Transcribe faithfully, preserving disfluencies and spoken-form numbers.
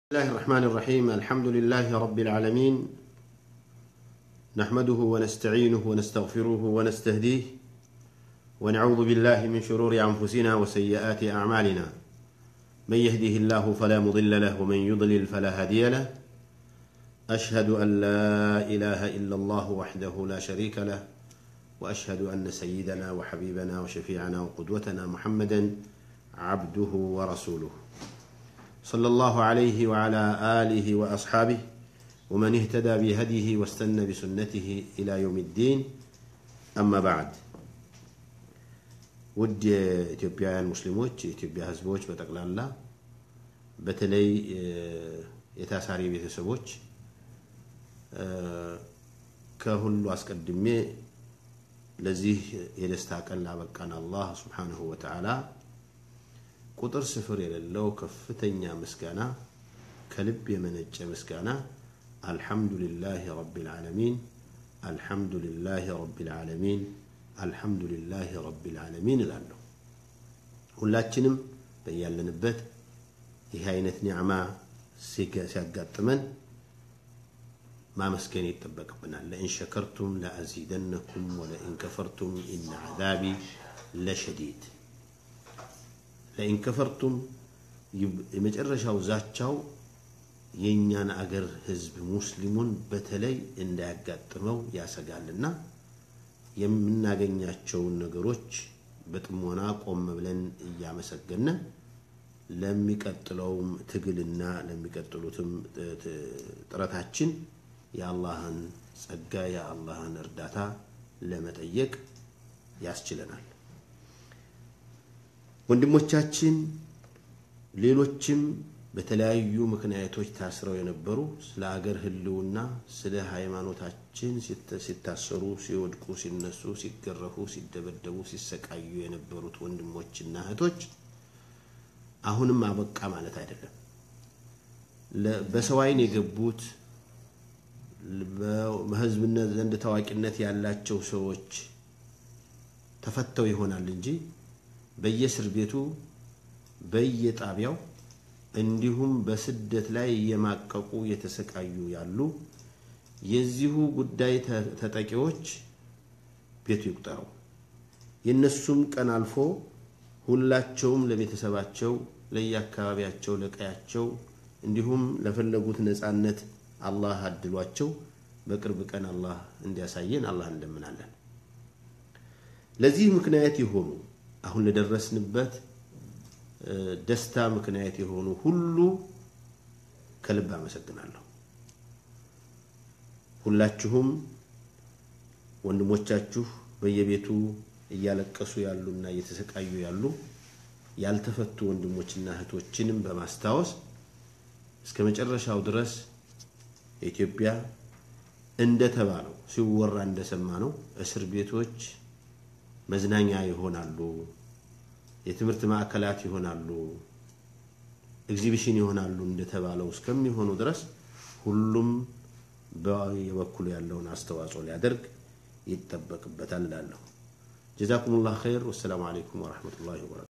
بسم الله الرحمن الرحيم. الحمد لله رب العالمين، نحمده ونستعينه ونستغفره ونستهديه ونعوذ بالله من شرور أنفسنا وسيئات أعمالنا. من يهده الله فلا مضل له ومن يضلل فلا هادي له. أشهد أن لا إله إلا الله وحده لا شريك له، وأشهد أن سيدنا وحبيبنا وشفيعنا وقدوتنا محمدا عبده ورسوله، صلى الله عليه وعلى آله وأصحابه ومن اهتدى بهديه واستنى بسنته إلى يوم الدين. أما بعد، ود إثيوبيا المسلموች ኢትዮጵያ ህዝቦች በጠቅላላ በተለይ የታሳሪ ቤተሰቦች ከሁሉ አስቀድሜ ለዚህ የደስታ ቀን ላበቃን አላህ ሱብሓነሁ ወተዓላ ቁጥር ስፍር የሌለው ከፍተኛ ምስጋና ከልብ የመነጨ ምስጋና አልহামዱሊላሂ ረቢል ዓለሚን አልহামዱሊላሂ ረቢል ዓለሚን አልহামዱሊላሂ ረቢል ዓለሚን እላለሁ። ሁላችንም በያለንበት ይህ አይነት ኒዕማ ሲያጋጥመን ማመስገን ይተበቀብናል። ለኢን ሸከርቱም ለአዚደነኩም ወለኢን ከፈርቱም ኢነ ዐዛቢ ለሸዲድ። ለኢን ከፈርቱም የመጨረሻው ዛቻው የኛን አገር ህዝብ ሙስሊሙን በተለይ እንዳያጋጥመው ያሰጋልና የምናገኛቸው ነገሮች በጥሞና ቆም ብለን ያመሰገነ ለሚቀጥለውም ትግልና ለሚቀጥሉትም ጥረታችን የአላህን ጸጋ የአላህን እርዳታ ለመጠየቅ ያስችለናል። ወንድሞቻችን ሌሎችም በተለያዩ ምክንያቶች ታስረው የነበሩ ስለ ሀገር ህልውና ስለ ሃይማኖታችን ሲታሰሩ ሲወድቁ ሲነሱ ሲገረፉ ሲደበደቡ ሲሰቃዩ የነበሩት ወንድሞችና እህቶች አሁንም አበቃ ማለት አይደለም። በሰው አይን የገቡት በህዝብነት ዘንድ ታዋቂነት ያላቸው ሰዎች ተፈተው ይሆናል እንጂ በየእስር ቤቱ በየጣቢያው እንዲሁም በስደት ላይ የማቀቁ የተሰቃዩ ያሉ የዚሁ ጉዳይ ተጠቂዎች ቤቱ ይቁጠሩ። የነሱም ቀን አልፎ ሁላቸውም ለቤተሰባቸው ለየአካባቢያቸው ለቀያቸው እንዲሁም ለፈለጉት ነፃነት አላህ አድሏቸው በቅርብ ቀን አላህ እንዲያሳየን አላህ እንደምናለን። ለዚህ ምክንያት ይሆኑ አሁን ለደረስንበት ደስታ ምክንያት የሆኑ ሁሉ ከልብ አመሰግናለሁ። ሁላችሁም ወንድሞቻችሁ በየቤቱ እያለቀሱ ያሉና እየተሰቃዩ ያሉ ያልተፈቱ ወንድሞችና እህቶችንም በማስታወስ እስከ መጨረሻው ድረስ ኢትዮጵያ እንደተባለው ሲወራ እንደሰማነው እስር ቤቶች መዝናኛ ይሆናሉ፣ የትምህርት ማዕከላት ይሆናሉ፣ ኤግዚቢሽን ይሆናሉ እንደተባለው እስከሚሆኑ ድረስ ሁሉም በየበኩሉ ያለውን አስተዋጽኦ ሊያደርግ ይተበቅበታል እላለሁ። ጀዛኩሙላህ ኸይር። ወሰላሙ አለይኩም ወራህመቱላሂ ወበረካቱ።